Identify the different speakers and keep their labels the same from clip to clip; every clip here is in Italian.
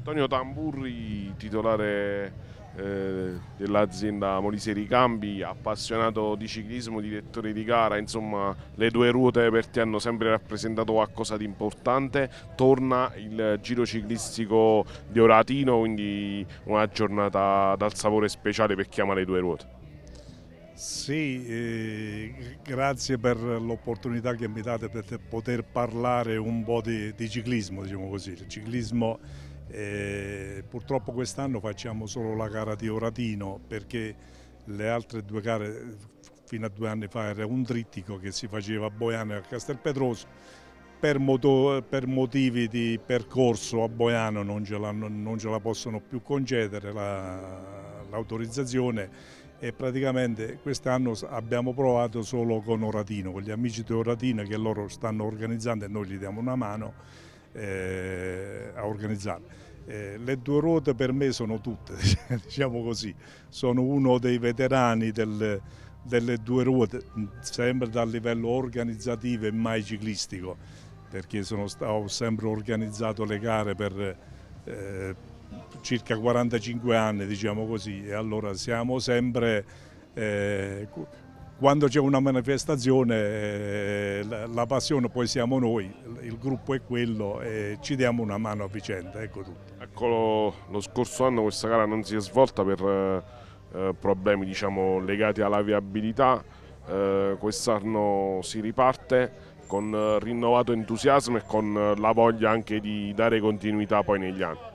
Speaker 1: Antonio Tamburri, titolare dell'azienda Molise Ricambi, appassionato di ciclismo, direttore di gara, insomma le due ruote per te hanno sempre rappresentato qualcosa di importante. Torna il giro ciclistico di Oratino, quindi una giornata dal sapore speciale per chi ama le due ruote.
Speaker 2: Sì, grazie per l'opportunità che mi date per poter parlare un po' di ciclismo, diciamo così. Il ciclismo, purtroppo quest'anno facciamo solo la gara di Oratino perché le altre due gare fino a 2 anni fa era un trittico che si faceva a Boiano e a Castelpetroso. Per motivi di percorso a Boiano non ce la possono più concedere l'autorizzazione e praticamente quest'anno abbiamo provato solo con Oratino, con gli amici di Oratino che loro stanno organizzando e noi gli diamo una mano a organizzare. Le due ruote per me sono tutte, diciamo così, sono uno dei veterani delle due ruote, sempre dal livello organizzativo e mai ciclistico, perché ho sempre organizzato le gare per circa 45 anni, diciamo così, e allora siamo sempre, quando c'è una manifestazione, la passione poi siamo noi, il gruppo è quello e ci diamo una mano a vicenda, ecco tutto.
Speaker 1: Ecco, lo scorso anno questa gara non si è svolta per problemi, diciamo, legati alla viabilità. Quest'anno si riparte con rinnovato entusiasmo e con la voglia anche di dare continuità poi negli anni.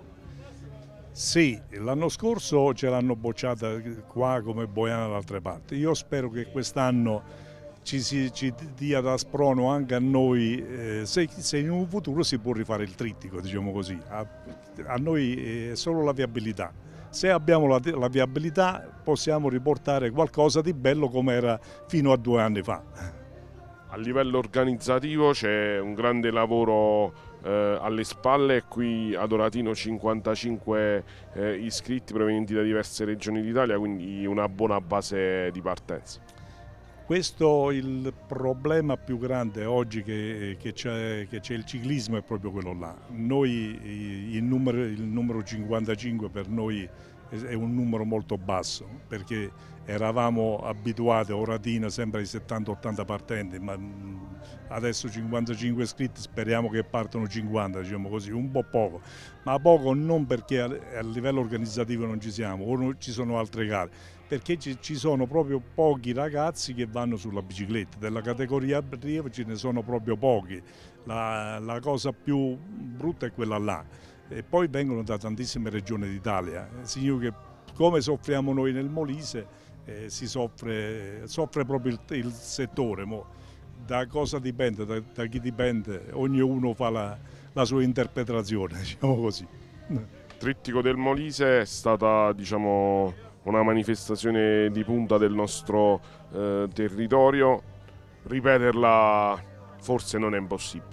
Speaker 2: Sì, l'anno scorso ce l'hanno bocciata qua come Boiana da altre parti. Io spero che quest'anno ci dia da sprono anche a noi, se in un futuro si può rifare il trittico, diciamo così. A noi è solo la viabilità. Se abbiamo la viabilità possiamo riportare qualcosa di bello come era fino a 2 anni fa.
Speaker 1: A livello organizzativo c'è un grande lavoro alle spalle, qui ad Oratino 55 iscritti provenienti da diverse regioni d'Italia, quindi una buona base di partenza.
Speaker 2: Questo il problema più grande oggi che c'è il ciclismo è proprio quello là. Noi il numero 55 per noi è un numero molto basso perché eravamo abituati a Oratino sempre ai 70-80 partenti, ma adesso 55 iscritti, speriamo che partano 50, diciamo così, un po' poco, ma poco non perché a livello organizzativo non ci siamo o non ci sono altre gare, perché ci sono proprio pochi ragazzi che vanno sulla bicicletta, della categoria arriva ce ne sono proprio pochi, la cosa più brutta è quella là. E poi vengono da tantissime regioni d'Italia, significa che come soffriamo noi nel Molise si soffre proprio il settore. Da cosa dipende, da chi dipende, ognuno fa la sua interpretazione, diciamo così.
Speaker 1: Il Trittico del Molise è stata, diciamo, una manifestazione di punta del nostro territorio, ripeterla forse non è impossibile.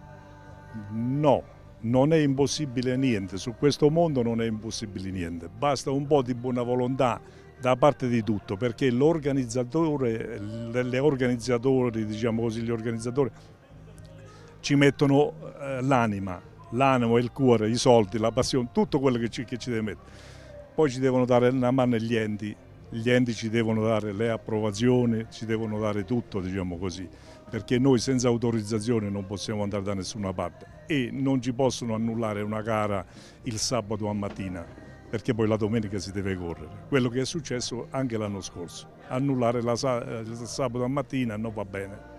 Speaker 2: No, non è impossibile niente, su questo mondo non è impossibile niente, basta un po' di buona volontà da parte di tutto, perché l'organizzatore, gli organizzatori ci mettono l'anima, l'animo, il cuore, i soldi, la passione, tutto quello che ci deve mettere. Poi ci devono dare una mano gli enti ci devono dare le approvazioni, ci devono dare tutto, diciamo così, perché noi senza autorizzazione non possiamo andare da nessuna parte e non ci possono annullare una gara il sabato a mattina, perché poi la domenica si deve correre. Quello che è successo anche l'anno scorso, annullare il sabato a mattina non va bene.